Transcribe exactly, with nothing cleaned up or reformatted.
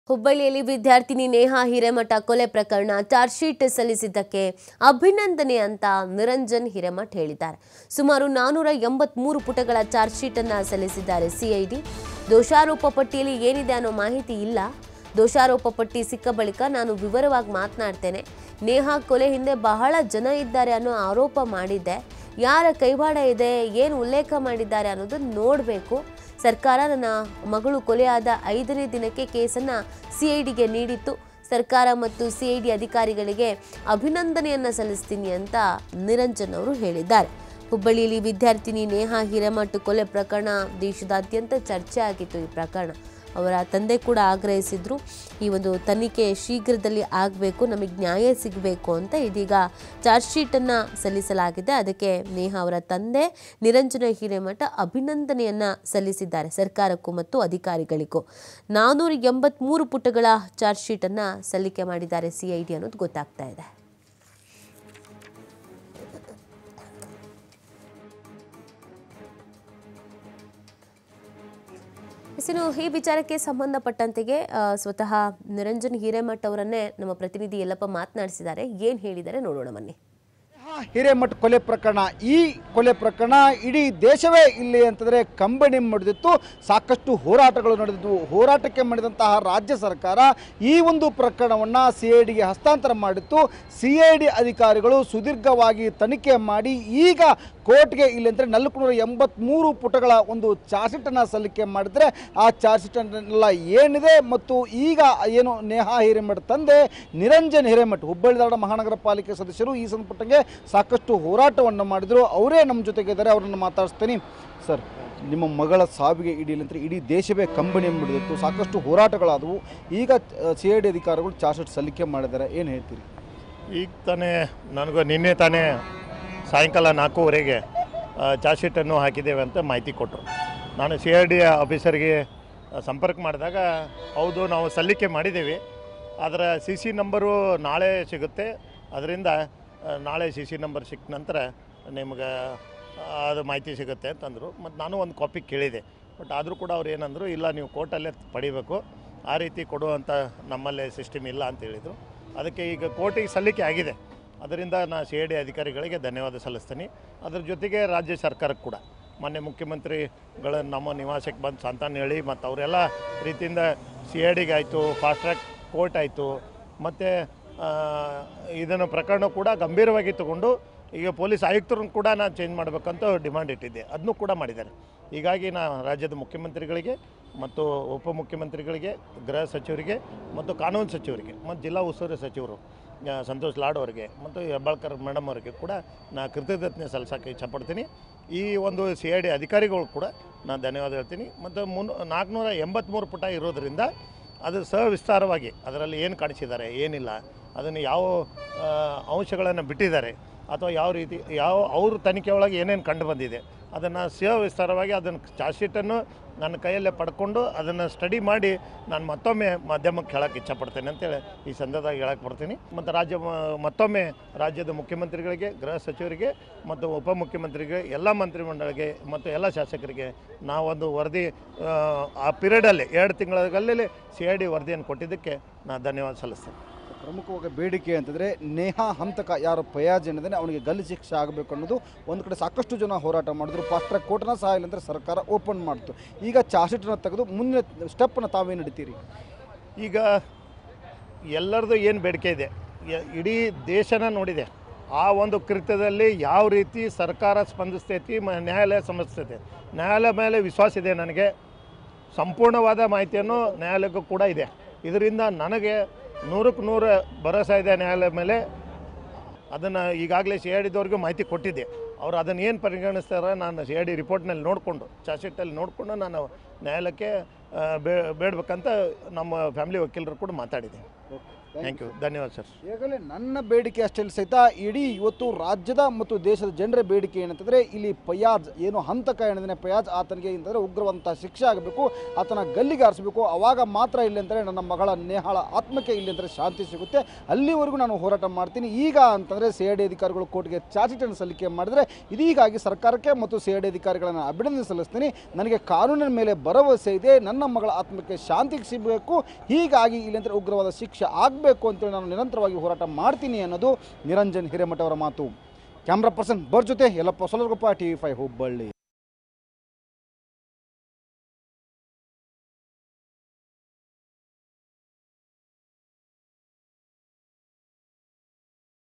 ಹುಬ್ಬಳ್ಳಿಯಲ್ಲಿ ವಿದ್ಯಾರ್ಥಿನಿ ನೇಹಾ ಹಿರೇಮಠ ಕೊಲೆ ಪ್ರಕರಣ ಚಾರ್ಜ್ ಶೀಟ್ ಸಲ್ಲಿಸಿದ್ದಕ್ಕೆ ಅಭಿನಂದನೆ ಅಂತ ನಿರಂಜನ್ ಹಿರೇಮಠ ಹೇಳಿದ್ದಾರೆ. ಸುಮಾರು ನಾನೂರ ಎಂಬತ್ಮೂರು ಪುಟಗಳ ಚಾರ್ಜ್ ಶೀಟ್ ಅನ್ನು ಸಲ್ಲಿಸಿದ್ದಾರೆ ಸಿಐಡಿ. ದೋಷಾರೋಪ ಪಟ್ಟಿಯಲ್ಲಿ ಏನಿದೆ ಅನ್ನೋ ಮಾಹಿತಿ ಇಲ್ಲ. ದೋಷಾರೋಪ ಪಟ್ಟಿ ಸಿಕ್ಕ ಬಳಿಕ ನಾನು ವಿವರವಾಗಿ ಮಾತನಾಡ್ತೇನೆ. ನೇಹಾ ಕೊಲೆ ಹಿಂದೆ ಬಹಳ ಜನ ಇದ್ದಾರೆ ಅನ್ನೋ ಆರೋಪ ಮಾಡಿದ್ದೆ. ಯಾರ ಕೈವಾಡ ಇದೆ, ಏನು ಉಲ್ಲೇಖ ಮಾಡಿದ್ದಾರೆ ಅನ್ನೋದು ನೋಡಬೇಕು. ಸರ್ಕಾರ ನನ್ನ ಮಗಳು ಕೊಲೆಯಾದ ಐದನೇ ದಿನಕ್ಕೆ ಕೇಸನ್ನು ಸಿಐಡಿಗೆ ನೀಡಿತ್ತು. ಸರ್ಕಾರ ಮತ್ತು ಸಿಐಡಿ ಅಧಿಕಾರಿಗಳಿಗೆ ಅಭಿನಂದನೆಯನ್ನು ಸಲ್ಲಿಸ್ತೀನಿ ಅಂತ ನಿರಂಜನ್ ಅವರು ಹೇಳಿದ್ದಾರೆ. ಹುಬ್ಬಳ್ಳಿಯಲ್ಲಿ ವಿದ್ಯಾರ್ಥಿನಿ ನೇಹಾ ಹಿರೇಮಠ ಕೊಲೆ ಪ್ರಕರಣ ದೇಶದಾದ್ಯಂತ ಚರ್ಚೆ ಆಗಿತ್ತು. ಈ ಪ್ರಕರಣ ಅವರ ತಂದೆ ಕೂಡ ಆಗ್ರಹಿಸಿದ್ರು, ಈ ಒಂದು ತನಿಖೆ ಶೀಘ್ರದಲ್ಲಿ ಆಗಬೇಕು, ನಮಗೆ ನ್ಯಾಯ ಸಿಗಬೇಕು ಅಂತ. ಇದೀಗ ಚಾರ್ಜ್ ಶೀಟನ್ನು ಸಲ್ಲಿಸಲಾಗಿದೆ. ಅದಕ್ಕೆ ನೇಹಾ ಅವರ ತಂದೆ ನಿರಂಜನ ಹಿರೇಮಠ ಅಭಿನಂದನೆಯನ್ನು ಸಲ್ಲಿಸಿದ್ದಾರೆ ಸರ್ಕಾರಕ್ಕೂ ಮತ್ತು ಅಧಿಕಾರಿಗಳಿಗೂ. ನಾನ್ನೂರ ಎಂಬತ್ಮೂರು ಪುಟಗಳ ಚಾರ್ಜ್ ಶೀಟನ್ನು ಸಲ್ಲಿಕೆ ಮಾಡಿದ್ದಾರೆ ಸಿಐಡಿ ಅನ್ನೋದು ಗೊತ್ತಾಗ್ತಾ ಇದೆ. ಇನ್ನು ಈ ವಿಚಾರಕ್ಕೆ ಸಂಬಂಧಪಟ್ಟಂತೆಗೆ ಸ್ವತಃ ನಿರಂಜನ್ ಹಿರೇಮಠ ಅವರನ್ನೇ ನಮ್ಮ ಪ್ರತಿನಿಧಿ ಯಲ್ಲಪ್ಪ ಮಾತನಾಡಿಸಿದ್ದಾರೆ. ಏನು ಹೇಳಿದ್ದಾರೆ ನೋಡೋಣ ಬನ್ನಿ. ಹಿರೇಮಠ ಕೊಲೆ ಪ್ರಕರಣ, ಈ ಕೊಲೆ ಪ್ರಕರಣ ಇಡೀ ದೇಶವೇ ಇಲ್ಲಿ ಅಂತಂದರೆ ಕಂಬನಿ ಮಾಡಿದಿತ್ತು. ಸಾಕಷ್ಟು ಹೋರಾಟಗಳು ನಡೆದಿದ್ವು. ಹೋರಾಟಕ್ಕೆ ಮಾಡಿದಂತಹ ರಾಜ್ಯ ಸರ್ಕಾರ ಈ ಒಂದು ಪ್ರಕರಣವನ್ನು ಸಿ ಐ ಡಿಗೆ ಹಸ್ತಾಂತರ ಮಾಡಿತ್ತು. ಸಿ ಐ ಡಿ ಅಧಿಕಾರಿಗಳು ಸುದೀರ್ಘವಾಗಿ ತನಿಖೆ ಮಾಡಿ ಈಗ ಕೋರ್ಟ್ಗೆ ಇಲ್ಲಿ ಅಂದರೆ ನಾಲ್ಕುನೂರ ಎಂಬತ್ತ್ಮೂರು ಪುಟಗಳ ಒಂದು ಚಾರ್ಜ್ ಶೀಟನ್ನು ಸಲ್ಲಿಕೆ ಮಾಡಿದರೆ ಆ ಚಾರ್ಜ್ ಶೀಟನ್ನೆಲ್ಲ ಏನಿದೆ ಮತ್ತು ಈಗ ಏನು ನೇಹಾ ಹಿರೇಮಠ ತಂದೆ ನಿರಂಜನ್ ಹಿರೇಮಠ ಹುಬ್ಬಳ್ಳಿ ಧಾರವಾಡ ಮಹಾನಗರ ಪಾಲಿಕೆ ಸದಸ್ಯರು ಈ ಸಂದರ್ಭಕ್ಕೆ ಸಾಕಷ್ಟು ಹೋರಾಟವನ್ನು ಮಾಡಿದರು. ಅವರೇ ನಮ್ಮ ಜೊತೆಗೆ ಇದ್ದಾರೆ, ಅವರನ್ನು ಮಾತಾಡಿಸ್ತೀನಿ. ಸರ್, ನಿಮ್ಮ ಮಗಳ ಸಾವಿಗೆ ಇಡೀ ಅಂದರೆ ಇಡೀ ದೇಶವೇ ಕಂಬನಿ ಎಂಬಿಡಿದಿತ್ತು, ಸಾಕಷ್ಟು ಹೋರಾಟಗಳಾದವು. ಈಗ ಸಿ ಐ ಡಿ ಅಧಿಕಾರಿಗಳು ಚಾರ್ಜ್ ಶೀಟ್ ಸಲ್ಲಿಕೆ ಮಾಡಿದ್ದಾರೆ, ಏನು ಹೇಳ್ತೀರಿ? ಈಗ ತಾನೇ ನನಗೂ ನಿನ್ನೆ ತಾನೇ ಸಾಯಂಕಾಲ ನಾಲ್ಕೂವರೆಗೆ ಚಾರ್ಜ್ ಶೀಟನ್ನು ಹಾಕಿದ್ದೇವೆ ಅಂತ ಮಾಹಿತಿ ಕೊಟ್ಟರು. ನಾನು ಸಿ ಐ ಡಿ ಆಫೀಸರ್ಗೆ ಸಂಪರ್ಕ ಮಾಡಿದಾಗ ಹೌದು ನಾವು ಸಲ್ಲಿಕೆ ಮಾಡಿದ್ದೇವೆ, ಅದರ ಸಿ ಸಿ ನಂಬರು ನಾಳೆ ಸಿಗುತ್ತೆ, ಅದರಿಂದ ನಾಳೆ ಸಿ ಸಿ ನಂಬರ್ ಸಿಕ್ಕ ನಂತರ ನಿಮ್ಗೆ ಅದು ಮಾಹಿತಿ ಸಿಗುತ್ತೆ ಅಂತಂದರು. ಮತ್ತು ನಾನು ಒಂದು ಕಾಪಿ ಕೇಳಿದೆ, ಬಟ್ ಆದರೂ ಕೂಡ ಅವ್ರು ಏನಂದರು, ಇಲ್ಲ ನೀವು ಕೋರ್ಟಲ್ಲೇ ಪಡಿಬೇಕು, ಆ ರೀತಿ ಕೊಡುವಂಥ ನಮ್ಮಲ್ಲೇ ಸಿಸ್ಟಮ್ ಇಲ್ಲ ಅಂತ ಹೇಳಿದರು. ಅದಕ್ಕೆ ಈಗ ಕೋರ್ಟಿಗೆ ಸಲ್ಲಿಕೆ ಆಗಿದೆ, ಅದರಿಂದ ನಾನು ಸಿ ಐ ಡಿ ಅಧಿಕಾರಿಗಳಿಗೆ ಧನ್ಯವಾದ ಸಲ್ಲಿಸ್ತೀನಿ. ಅದ್ರ ಜೊತೆಗೆ ರಾಜ್ಯ ಸರ್ಕಾರಕ್ಕೆ ಕೂಡ ಮೊನ್ನೆ ಮುಖ್ಯಮಂತ್ರಿಗಳ ನಮ್ಮ ನಿವಾಸಕ್ಕೆ ಬಂದು ಸಂತಾನ ಹೇಳಿ ಮತ್ತು ಅವರೆಲ್ಲ ರೀತಿಯಿಂದ ಸಿ ಐ ಡಿಗೆ ಆಯಿತು, ಫಾಸ್ಟ್ ಟ್ರ್ಯಾಕ್ ಕೋರ್ಟ್ ಆಯಿತು, ಮತ್ತು ಇದನ್ನು ಪ್ರಕರಣ ಕೂಡ ಗಂಭೀರವಾಗಿ ತಗೊಂಡು ಈಗ ಪೊಲೀಸ್ ಆಯುಕ್ತರನ್ನು ಕೂಡ ನಾನು ಚೇಂಜ್ ಮಾಡಬೇಕಂತ ಡಿಮಾಂಡ್ ಇಟ್ಟಿದ್ದೆ, ಅದನ್ನೂ ಕೂಡ ಮಾಡಿದ್ದಾರೆ. ಹೀಗಾಗಿ ನಾನು ರಾಜ್ಯದ ಮುಖ್ಯಮಂತ್ರಿಗಳಿಗೆ ಮತ್ತು ಉಪಮುಖ್ಯಮಂತ್ರಿಗಳಿಗೆ, ಗೃಹ ಸಚಿವರಿಗೆ ಮತ್ತು ಕಾನೂನು ಸಚಿವರಿಗೆ ಮತ್ತು ಜಿಲ್ಲಾ ಉಸ್ತುವಾರಿ ಸಚಿವರು ಸಂತೋಷ್ ಲಾಡ್ ಅವರಿಗೆ ಮತ್ತು ಹೆಬ್ಬಾಳ್ಕರ್ ಮೇಡಮ್ ಅವರಿಗೆ ಕೂಡ ನಾನು ಕೃತಜ್ಞತೆ ಸಲ್ಲಿಸೋಕ್ಕೆ ಇಚ್ಛಪಡ್ತೀನಿ. ಈ ಒಂದು ಸಿ ಐ ಡಿ ಅಧಿಕಾರಿಗಳು ಕೂಡ ನಾನು ಧನ್ಯವಾದ ಹೇಳ್ತೀನಿ. ಮತ್ತು ಮುನ್ ನಾಲ್ಕುನೂರ ಎಂಬತ್ತ್ಮೂರು ಪುಟ ಇರೋದರಿಂದ ಅದು ಸವಿಸ್ತಾರವಾಗಿ ಅದರಲ್ಲಿ ಏನು ಕಾಣಿಸಿದ್ದಾರೆ, ಏನಿಲ್ಲ, ಅದನ್ನು ಯಾವ ಅಂಶಗಳನ್ನು ಬಿಟ್ಟಿದ್ದಾರೆ ಅಥವಾ ಯಾವ ರೀತಿ ಯಾವ ಅವ್ರ ತನಿಖೆ ಒಳಗೆ ಏನೇನು ಕಂಡು ಬಂದಿದೆ ಅದನ್ನು ಸವಿಸ್ತಾರವಾಗಿ ಅದನ್ನು ಚಾರ್ಜ್ ಶೀಟನ್ನು ನನ್ನ ಕೈಯಲ್ಲೇ ಪಡ್ಕೊಂಡು ಅದನ್ನು ಸ್ಟಡಿ ಮಾಡಿ ನಾನು ಮತ್ತೊಮ್ಮೆ ಮಾಧ್ಯಮಕ್ಕೆ ಹೇಳೋಕ್ಕೆ ಇಚ್ಛಪಡ್ತೇನೆ ಅಂತೇಳಿ ಈ ಸಂದರ್ಭದಾಗ ಹೇಳಕ್ಕೆ ಬರ್ತೀನಿ. ಮತ್ತು ರಾಜ್ಯ ಮತ್ತೊಮ್ಮೆ ರಾಜ್ಯದ ಮುಖ್ಯಮಂತ್ರಿಗಳಿಗೆ, ಗೃಹ ಸಚಿವರಿಗೆ ಮತ್ತು ಉಪಮುಖ್ಯಮಂತ್ರಿಗೆ, ಎಲ್ಲ ಮಂತ್ರಿಮಂಡಳಿಗೆ ಮತ್ತು ಎಲ್ಲ ಶಾಸಕರಿಗೆ ನಾವೊಂದು ವರದಿ ಆ ಪೀರಿಯಡಲ್ಲಿ ಎರಡು ತಿಂಗಳಲ್ಲಿ ಸಿ ಐ ಡಿ ವರದಿಯನ್ನು ಕೊಟ್ಟಿದ್ದಕ್ಕೆ ನಾನು ಧನ್ಯವಾದ ಸಲ್ಲಿಸ್ತೇನೆ. ಪ್ರಮುಖವಾಗಿ ಬೇಡಿಕೆ ಅಂತಂದರೆ ನೇಹಾ ಹಂತಕ ಯಾರು ಫಯಾಜ್ ಏನಿದೆ ಅವನಿಗೆ ಗಲ್ಲು ಶಿಕ್ಷೆ ಆಗಬೇಕು ಅನ್ನೋದು ಒಂದು ಕಡೆ ಸಾಕಷ್ಟು ಜನ ಹೋರಾಟ ಮಾಡಿದ್ರು. ಫಾಸ್ಟ್ ಟ್ರ್ಯಾಕ್ ಕೋರ್ಟ್ನ ಸಹ ಇಲ್ಲಂದರೆ ಸರ್ಕಾರ ಓಪನ್ ಮಾಡ್ತು. ಈಗ ಚಾರ್ಜ್ ಶೀಟನ್ನು ತೆಗೆದು ಮುಂದಿನ ಸ್ಟೆಪ್ಪನ್ನು ತಾವೇನು ನಡೀತೀರಿ? ಈಗ ಎಲ್ಲರದು ಏನು ಬೇಡಿಕೆ ಇದೆ, ಇಡೀ ದೇಶನ ನೋಡಿದೆ, ಆ ಒಂದು ಕೃತ್ಯದಲ್ಲಿ ಯಾವ ರೀತಿ ಸರ್ಕಾರ ಸ್ಪಂದಿಸ್ತೈತಿ, ನ್ಯಾಯಾಲಯ ಸ್ಪಂದಿಸ್ತೈತೆ. ನ್ಯಾಯಾಲಯ ಮೇಲೆ ವಿಶ್ವಾಸ ಇದೆ ನನಗೆ, ಸಂಪೂರ್ಣವಾದ ಮಾಹಿತಿಯನ್ನು ನ್ಯಾಯಾಲಯಕ್ಕೂ ಕೂಡ ಇದೆ. ಇದರಿಂದ ನನಗೆ ನೂರಕ್ಕೆ ನೂರು ಭರವಸೆ ಇದೆ ನ್ಯಾಯಾಲಯ ಮೇಲೆ. ಅದನ್ನು ಈಗಾಗಲೇ ಸಿ ಐ ಡಿದವ್ರಿಗೂ ಮಾಹಿತಿ ಕೊಟ್ಟಿದ್ದೆ. ಅವರು ಅದನ್ನು ಏನು ಪರಿಗಣಿಸ್ತಾರೆ ನಾನು ಸಿ ಐ ಡಿ ರಿಪೋರ್ಟ್ನಲ್ಲಿ ನೋಡಿಕೊಂಡು, ಚಾರ್ಜ್ ಶೀಟಲ್ಲಿ ನೋಡಿಕೊಂಡು ನಾನು ನ್ಯಾಯಾಲಯಕ್ಕೆ ಬೇ ಬೇಡಬೇಕಂತ ನಮ್ಮ ಫ್ಯಾಮಿಲಿ ವಕೀಲರು ಕೂಡ ಮಾತಾಡಿದೆ. ಥ್ಯಾಂಕ್ ಯು, ಧನ್ಯವಾದ ಸರ್. ಈಗಾಗಲೇ ನನ್ನ ಬೇಡಿಕೆ ಅಷ್ಟೇ ಸಹಿತ ಇಡೀ ಇವತ್ತು ರಾಜ್ಯದ ಮತ್ತು ದೇಶದ ಜನರ ಬೇಡಿಕೆ ಏನಂತಂದರೆ ಇಲ್ಲಿ ಫಯಾಜ್ ಏನು ಹಂತಕ ಏನಿದೆ ಫಯಾಜ್ ಆತನಿಗೆ ಅಂತಂದರೆ ಉಗ್ರವಂತ ಶಿಕ್ಷೆ ಆಗಬೇಕು, ಆತನ ಗಲ್ಲಿಗೆ ಆರಿಸಬೇಕು. ಆವಾಗ ಮಾತ್ರ ಇಲ್ಲಿ ಅಂತಂದರೆ ನನ್ನ ಮಗಳ ನೇಹಾಳ ಆತ್ಮಕ್ಕೆ ಇಲ್ಲಿ ಅಂದರೆ ಶಾಂತಿ ಸಿಗುತ್ತೆ. ಅಲ್ಲಿವರೆಗೂ ನಾನು ಹೋರಾಟ ಮಾಡ್ತೀನಿ. ಈಗ ಅಂತಂದರೆ ಸಿ ಐ ಡಿ ಅಧಿಕಾರಿಗಳು ಕೋರ್ಟ್ಗೆ ಚಾರ್ಜ್ ಶೀಟನ್ನು ಸಲ್ಲಿಕೆ ಮಾಡಿದರೆ ಇದೀಗಾಗಿ ಸರ್ಕಾರಕ್ಕೆ ಮತ್ತು ಸಿ ಐ ಡಿ ಅಧಿಕಾರಿಗಳನ್ನು ಅಭಿನಂದನೆ ಸಲ್ಲಿಸ್ತೀನಿ. ನನಗೆ ಕಾನೂನಿನ ಮೇಲೆ ಭರವಸೆ ಇದೆ. ನನ್ನ ಮಗಳ ಆತ್ಮಕ್ಕೆ ಶಾಂತಿಗೆ ಸಿಗಬೇಕು, ಹೀಗಾಗಿ ಇಲ್ಲಿಂದ ಉಗ್ರವಾದ ಶಿಕ್ಷೆ ಆಗಬೇಕು ಅಂತೇಳಿ ನಾನು ನಿರಂತರವಾಗಿ ಹೋರಾಟ ಮಾಡ್ತೀನಿ ಅನ್ನೋದು ನಿರಂಜನ್ ಹಿರೇಮಠ ಅವರ ಮಾತು. ಕ್ಯಾಮ್ರಾ ಪರ್ಸನ್ ಬರ್ ಜೊತೆ Yallappa Solargoppa, T V five Hubballi.